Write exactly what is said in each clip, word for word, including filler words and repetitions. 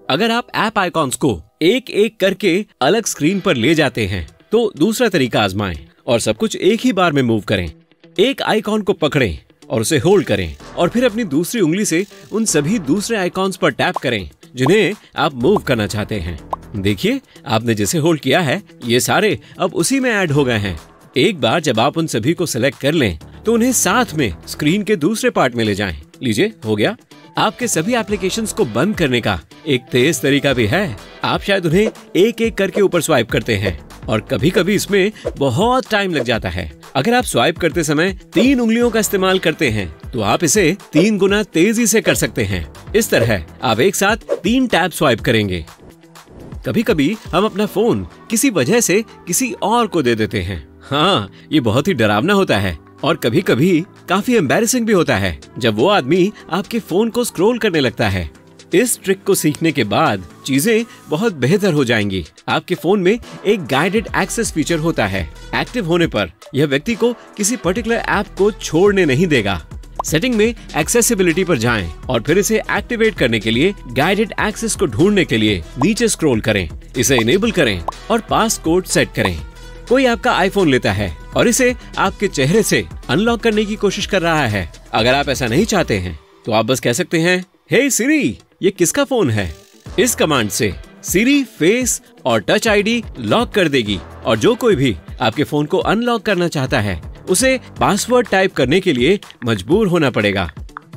अगर आप app icons को एक एक करके अलग स्क्रीन पर ले जाते हैं तो दूसरा तरीका आजमाएं और सब कुछ एक ही बार में मूव करें। एक आइकॉन को पकड़ें और उसे होल्ड करें और फिर अपनी दूसरी उंगली से उन सभी दूसरे आइकॉन्स पर टैप करें जिन्हें आप मूव करना चाहते हैं। देखिए, आपने जैसे होल्ड किया है ये सारे अब उसी में ऐड हो गए हैं। एक बार जब आप उन सभी को सिलेक्ट कर लें तो उन्हें साथ में स्क्रीन के दूसरे पार्ट में ले जाएं। लीजिए, हो गया। आपके सभी एप्लीकेशंस को बंद करने का एक तेज तरीका भी है। आप शायद उन्हें एक एक करके ऊपर स्वाइप करते हैं और कभी कभी इसमें बहुत टाइम लग जाता है। अगर आप स्वाइप करते समय तीन उंगलियों का इस्तेमाल करते हैं तो आप इसे तीन गुना तेजी से कर सकते हैं। इस तरह आप एक साथ तीन टैप स्वाइप करेंगे। कभी कभी हम अपना फोन किसी वजह से किसी और को दे देते हैं। हाँ, ये बहुत ही डरावना होता है और कभी कभी काफी एम्बैरेसिंग भी होता है जब वो आदमी आपके फोन को स्क्रॉल करने लगता है। इस ट्रिक को सीखने के बाद चीजें बहुत बेहतर हो जाएंगी। आपके फोन में एक गाइडेड एक्सेस फीचर होता है। एक्टिव होने पर यह व्यक्ति को किसी पर्टिकुलर ऐप को छोड़ने नहीं देगा। सेटिंग में एक्सेसिबिलिटी पर जाएं और फिर इसे एक्टिवेट करने के लिए गाइडेड एक्सेस को ढूंढने के लिए नीचे स्क्रॉल करें, इसे इनेबल करें और पास कोड सेट करें। कोई आपका आईफोन लेता है और इसे आपके चेहरे से अनलॉक करने की कोशिश कर रहा है। अगर आप ऐसा नहीं चाहते हैं तो आप बस कह सकते हैं, हे सिरी, ये किसका फोन है? इस कमांड से सिरी फेस और टच आईडी लॉक कर देगी और जो कोई भी आपके फोन को अनलॉक करना चाहता है उसे पासवर्ड टाइप करने के लिए मजबूर होना पड़ेगा।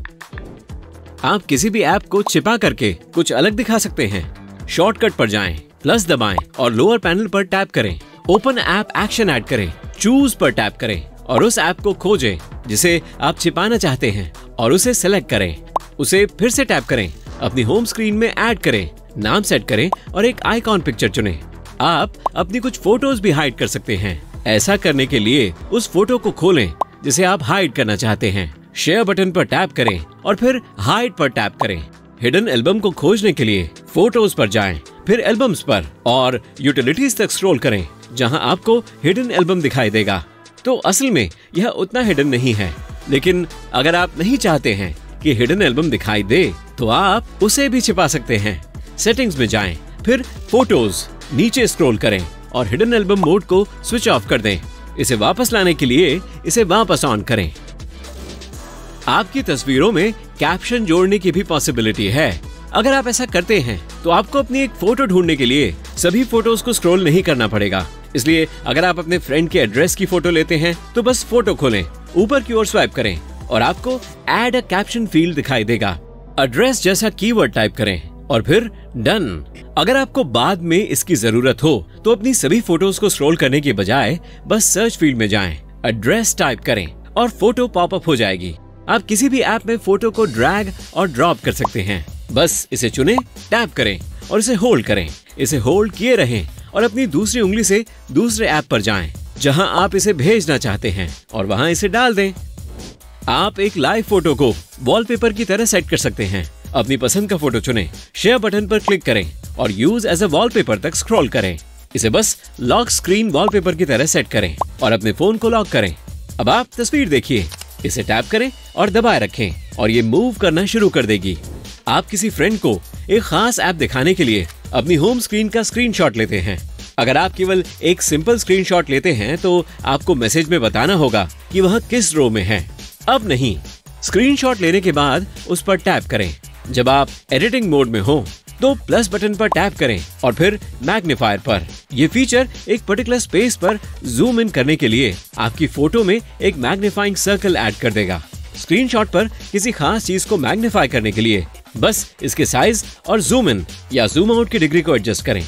आप किसी भी ऐप को छिपा करके कुछ अलग दिखा सकते हैं। शॉर्टकट पर जाएं, प्लस दबाएं और लोअर पैनल पर टैप करें। ओपन ऐप एक्शन ऐड करें, चूज पर टैप करें और उस ऐप को खोजें जिसे आप छिपाना चाहते हैं और उसे सेलेक्ट करें। उसे फिर से टैप करें, अपनी होम स्क्रीन में ऐड करें, नाम सेट करें और एक आइकॉन पिक्चर चुनें। आप अपनी कुछ फोटोज भी हाइड कर सकते हैं। ऐसा करने के लिए उस फोटो को खोलें जिसे आप हाइड करना चाहते हैं। शेयर बटन पर टैप करें और फिर हाइड पर टैप करें। हिडन एल्बम को खोजने के लिए फोटोज पर जाएं, फिर एल्बम्स पर और यूटिलिटीज तक स्क्रॉल करें जहां आपको हिडन एल्बम दिखाई देगा। तो असल में यह उतना हिडन नहीं है, लेकिन अगर आप नहीं चाहते हैं कि हिडन एल्बम दिखाई दे तो आप उसे भी छिपा सकते हैं। सेटिंग्स में जाएं, फिर फोटोज, नीचे स्क्रॉल करें और हिडन एल्बम मोड को स्विच ऑफ कर दें। इसे वापस लाने के लिए इसे वापस ऑन करें। आपकी तस्वीरों में कैप्शन जोड़ने की भी पॉसिबिलिटी है। अगर आप ऐसा करते हैं तो आपको अपनी एक फोटो ढूंढने के लिए सभी फोटोज को स्क्रॉल नहीं करना पड़ेगा। इसलिए अगर आप अपने फ्रेंड के एड्रेस की फोटो लेते हैं तो बस फोटो खोलें, ऊपर की ओर स्वाइप करें और आपको ऐड अ कैप्शन फील्ड दिखाई देगा। एड्रेस जैसा कीवर्ड टाइप करें और फिर डन। अगर आपको बाद में इसकी जरूरत हो तो अपनी सभी फोटोज को स्क्रॉल करने के बजाय बस सर्च फील्ड में जाएं, एड्रेस टाइप करें और फोटो पॉपअप हो जाएगी। आप किसी भी ऐप में फोटो को ड्रैग और ड्रॉप कर सकते हैं। बस इसे चुनें, टैप करें और इसे होल्ड करें। इसे होल्ड किए रहें और अपनी दूसरी उंगली से दूसरे ऐप पर जाएं जहां आप इसे भेजना चाहते हैं और वहां इसे डाल दें। आप एक लाइव फोटो को वॉलपेपर की तरह सेट कर सकते हैं। अपनी पसंद का फोटो चुनें, शेयर बटन पर क्लिक करें और यूज एज अ वॉलपेपर तक स्क्रॉल करें। इसे बस लॉक स्क्रीन वॉलपेपर की तरह सेट करें और अपने फोन को लॉक करें। अब आप तस्वीर देखिए, इसे टैप करें और दबाए रखें और ये मूव करना शुरू कर देगी। आप किसी फ्रेंड को एक खास ऐप दिखाने के लिए अपनी होम स्क्रीन का स्क्रीनशॉट लेते हैं। अगर आप केवल एक सिंपल स्क्रीनशॉट लेते हैं तो आपको मैसेज में बताना होगा कि वह किस रो में है। अब नहीं, स्क्रीनशॉट लेने के बाद उस पर टैप करें। जब आप एडिटिंग मोड में हो तो प्लस बटन पर टैप करें और फिर मैग्नीफायर पर। यह फीचर एक पर्टिकुलर स्पेस पर जूम इन करने के लिए आपकी फोटो में एक मैग्नीफाइंग सर्कल ऐड कर देगा। स्क्रीनशॉट पर किसी खास चीज को मैग्नीफाई करने के लिए बस इसके साइज और जूम इन या जूम आउट की डिग्री को एडजस्ट करें।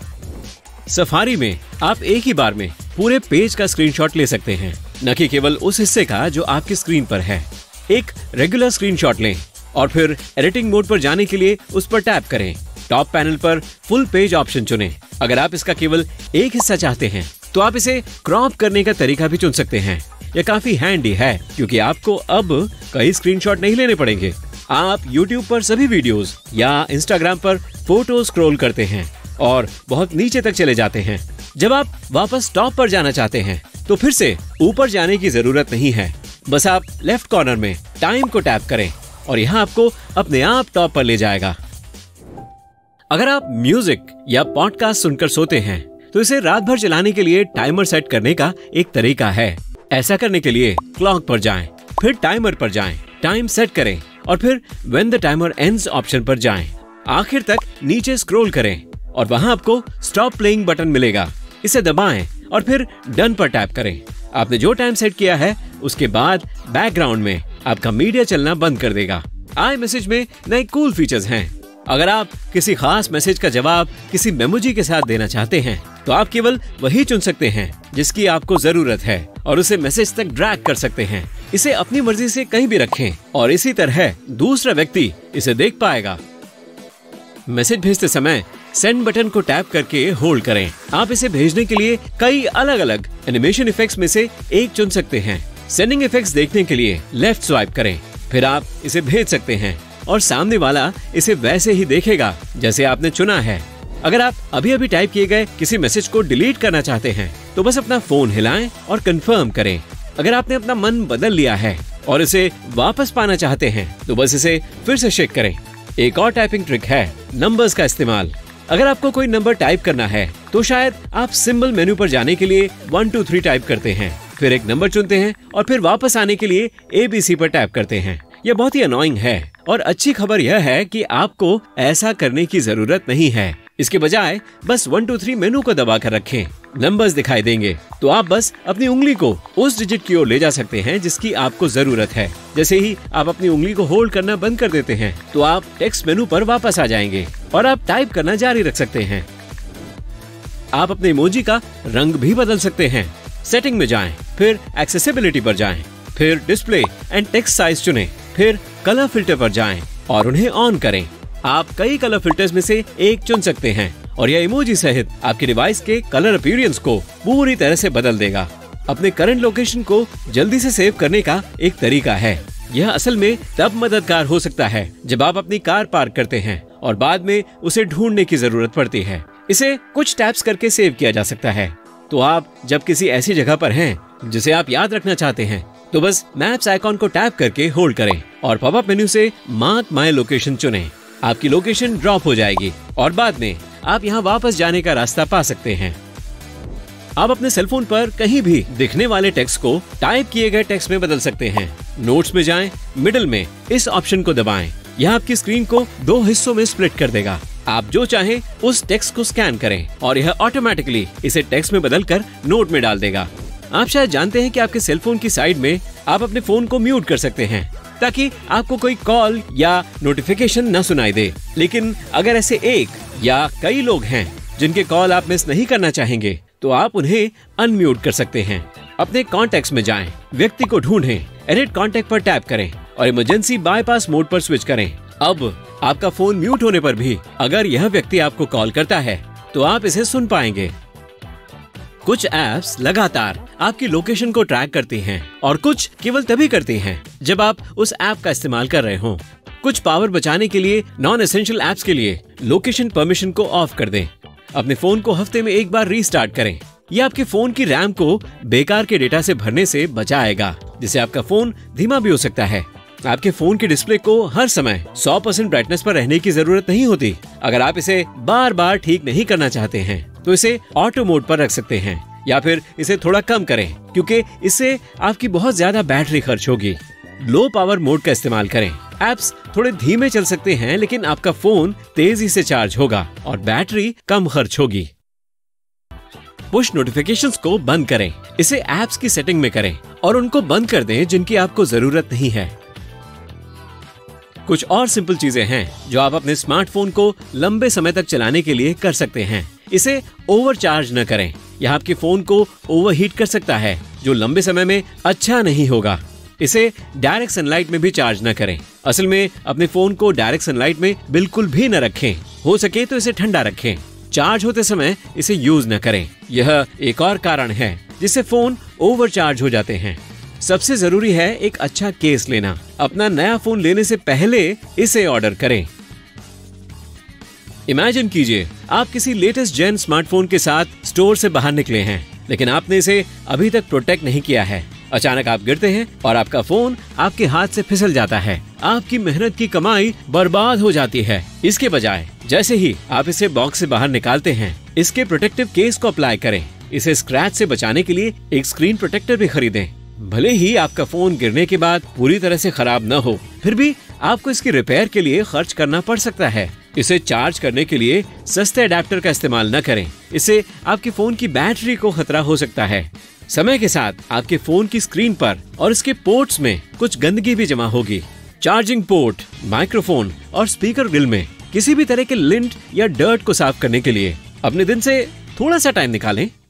सफारी में आप एक ही बार में पूरे पेज का स्क्रीनशॉट ले सकते हैं, न कि केवल उस हिस्से का जो आपकी स्क्रीन पर है। एक रेगुलर स्क्रीनशॉट लें और फिर एडिटिंग मोड पर जाने के लिए उस पर टैप करें। टॉप पैनल पर फुल पेज ऑप्शन चुनें। अगर आप इसका केवल एक हिस्सा चाहते हैं तो आप इसे क्रॉप करने का तरीका भी चुन सकते हैं। यह काफी हैंडी है क्योंकि आपको अब कई स्क्रीनशॉट नहीं लेने पड़ेंगे। आप यूट्यूब पर सभी वीडियोस या इंस्टाग्राम पर फोटो स्क्रॉल करते हैं और बहुत नीचे तक चले जाते हैं। जब आप वापस टॉप पर जाना चाहते हैं तो फिर से ऊपर जाने की जरूरत नहीं है। बस आप लेफ्ट कॉर्नर में टाइम को टैप करें और यहाँ आपको अपने आप टॉप पर ले जाएगा। अगर आप म्यूजिक या पॉडकास्ट सुनकर सोते हैं तो इसे रात भर चलाने के लिए टाइमर सेट करने का एक तरीका है। ऐसा करने के लिए क्लॉक पर जाएं, फिर टाइमर पर जाएं, टाइम सेट करें और फिर when the timer ends option पर जाएं। आखिर तक नीचे स्क्रॉल करें और वहां आपको स्टॉप प्लेइंग बटन मिलेगा। इसे दबाएं और फिर डन पर टैप करें। आपने जो टाइम सेट किया है उसके बाद बैकग्राउंड में आपका मीडिया चलना बंद कर देगा। आई मैसेज में नए कूल फीचर्स हैं। अगर आप किसी खास मैसेज का जवाब किसी मेमोजी के साथ देना चाहते हैं तो आप केवल वही चुन सकते हैं जिसकी आपको जरूरत है और उसे मैसेज तक ड्रैग कर सकते हैं। इसे अपनी मर्जी से कहीं भी रखें और इसी तरह दूसरा व्यक्ति इसे देख पाएगा। मैसेज भेजते समय सेंड बटन को टैप करके होल्ड करें। आप इसे भेजने के लिए कई अलग अलग एनिमेशन इफेक्ट्स में से एक चुन सकते हैं। सेंडिंग इफेक्ट्स देखने के लिए लेफ्ट स्वाइप करें, फिर आप इसे भेज सकते हैं और सामने वाला इसे वैसे ही देखेगा जैसे आपने चुना है। अगर आप अभी अभी टाइप किए गए किसी मैसेज को डिलीट करना चाहते हैं तो बस अपना फोन हिलाएं और कंफर्म करें। अगर आपने अपना मन बदल लिया है और इसे वापस पाना चाहते हैं तो बस इसे फिर से शेक करें। एक और टाइपिंग ट्रिक है नंबर्स का इस्तेमाल। अगर आपको कोई नंबर टाइप करना है तो शायद आप सिंबल मेन्यू पर जाने के लिए वन टू थ्री टाइप करते हैं, फिर एक नंबर चुनते हैं और फिर वापस आने के लिए ए बी सी पर टैप करते हैं। यह बहुत ही अनोइंग है और अच्छी खबर यह है कि आपको ऐसा करने की जरूरत नहीं है। इसके बजाय बस वन टू थ्री मेनू को दबा कर रखें, नंबर्स दिखाई देंगे तो आप बस अपनी उंगली को उस डिजिट की ओर ले जा सकते हैं जिसकी आपको जरूरत है। जैसे ही आप अपनी उंगली को होल्ड करना बंद कर देते हैं तो आप टेक्स्ट मेनू पर वापस आ जाएंगे और आप टाइप करना जारी रख सकते हैं। आप अपने इमोजी का रंग भी बदल सकते हैं। सेटिंग में जाएं, फिर एक्सेसिबिलिटी पर जाएं, फिर डिस्प्ले एंड टेक्स्ट साइज चुनें, फिर कलर फिल्टर पर जाएं और उन्हें ऑन करें। आप कई कलर फिल्टर्स में से एक चुन सकते हैं और यह इमोजी सहित आपके डिवाइस के कलर अपीयरेंस को पूरी तरह से बदल देगा। अपने करंट लोकेशन को जल्दी से सेव करने का एक तरीका है। यह असल में तब मददगार हो सकता है जब आप अपनी कार पार्क करते हैं और बाद में उसे ढूंढने की जरूरत पड़ती है। इसे कुछ टैप्स करके सेव किया जा सकता है। तो आप जब किसी ऐसी जगह पर हैं जिसे आप याद रखना चाहते हैं तो बस मैप्स आइकॉन को टैप करके होल्ड करें और पॉपअप मेन्यू से मार्क माय लोकेशन चुनें। आपकी लोकेशन ड्रॉप हो जाएगी और बाद में आप यहाँ वापस जाने का रास्ता पा सकते हैं। आप अपने सेलफोन पर कहीं भी दिखने वाले टेक्स्ट को टाइप किए गए टेक्स्ट में बदल सकते हैं। नोट्स में जाएं, मिडिल में इस ऑप्शन को दबाएं। यह आपकी स्क्रीन को दो हिस्सों में स्प्लिट कर देगा। आप जो चाहें उस टेक्स्ट को स्कैन करें और यह ऑटोमेटिकली इसे टेक्स्ट में बदलकर नोट में डाल देगा। आप शायद जानते हैं कि आपके सेलफोन की साइड में आप अपने फोन को म्यूट कर सकते हैं ताकि आपको कोई कॉल या नोटिफिकेशन न सुनाई दे। लेकिन अगर ऐसे एक या कई लोग हैं जिनके कॉल आप मिस नहीं करना चाहेंगे तो आप उन्हें अनम्यूट कर सकते हैं। अपने कॉन्टेक्ट्स में जाएं, व्यक्ति को ढूंढें, एडिट कॉन्टेक्ट पर टैप करें और इमरजेंसी बाईपास मोड पर स्विच करें। अब आपका फोन म्यूट होने पर भी अगर यह व्यक्ति आपको कॉल करता है तो आप इसे सुन पाएंगे। कुछ ऐप्स लगातार आपकी लोकेशन को ट्रैक करती हैं और कुछ केवल तभी करती हैं जब आप उस ऐप का इस्तेमाल कर रहे हों। कुछ पावर बचाने के लिए नॉन एसेंशियल ऐप्स के लिए लोकेशन परमिशन को ऑफ कर दें। अपने फोन को हफ्ते में एक बार रीस्टार्ट करें। यह आपके फोन की रैम को बेकार के डेटा से भरने से बचाएगा, जिससे आपका फोन धीमा भी हो सकता है। आपके फोन के डिस्प्ले को हर समय सौ परसेंट ब्राइटनेस पर रहने की जरूरत नहीं होती। अगर आप इसे बार बार ठीक नहीं करना चाहते हैं तो इसे ऑटो मोड पर रख सकते हैं या फिर इसे थोड़ा कम करें, क्योंकि इससे आपकी बहुत ज्यादा बैटरी खर्च होगी। लो पावर मोड का इस्तेमाल करें। ऐप्स थोड़े धीमे चल सकते हैं लेकिन आपका फोन तेजी से चार्ज होगा और बैटरी कम खर्च होगी। पुश नोटिफिकेशंस को बंद करें। इसे ऐप्स की सेटिंग में करें और उनको बंद कर दें जिनकी आपको जरूरत नहीं है। कुछ और सिंपल चीजें हैं जो आप अपने स्मार्टफोन को लंबे समय तक चलाने के लिए कर सकते हैं। इसे ओवरचार्ज न करें। यह आपके फोन को ओवरहीट कर सकता है, जो लंबे समय में अच्छा नहीं होगा। इसे डायरेक्ट सनलाइट में भी चार्ज न करें। असल में अपने फोन को डायरेक्ट सनलाइट में बिल्कुल भी न रखें। हो सके तो इसे ठंडा रखें। चार्ज होते समय इसे यूज न करें। यह एक और कारण है जिससे फोन ओवरचार्ज हो जाते हैं। सबसे जरूरी है एक अच्छा केस लेना। अपना नया फोन लेने से पहले इसे ऑर्डर करें। इमेजिन कीजिए आप किसी लेटेस्ट जेन स्मार्टफोन के साथ स्टोर से बाहर निकले हैं, लेकिन आपने इसे अभी तक प्रोटेक्ट नहीं किया है। अचानक आप गिरते हैं और आपका फोन आपके हाथ से फिसल जाता है। आपकी मेहनत की कमाई बर्बाद हो जाती है। इसके बजाय जैसे ही आप इसे बॉक्स से बाहर निकालते हैं, इसके प्रोटेक्टिव केस को अप्लाई करें। इसे स्क्रैच से बचाने के लिए एक स्क्रीन प्रोटेक्टर भी खरीदें। भले ही आपका फोन गिरने के बाद पूरी तरह से खराब न हो, फिर भी आपको इसकी रिपेयर के लिए खर्च करना पड़ सकता है। इसे चार्ज करने के लिए सस्ते अडेप्टर का इस्तेमाल न करें। इससे आपके फोन की बैटरी को खतरा हो सकता है। समय के साथ आपके फोन की स्क्रीन पर और इसके पोर्ट्स में कुछ गंदगी भी जमा होगी। चार्जिंग पोर्ट, माइक्रोफोन और स्पीकर ग्रिल में किसी भी तरह के लिंट या डर्ट को साफ करने के लिए अपने दिन से थोड़ा सा टाइम निकालें।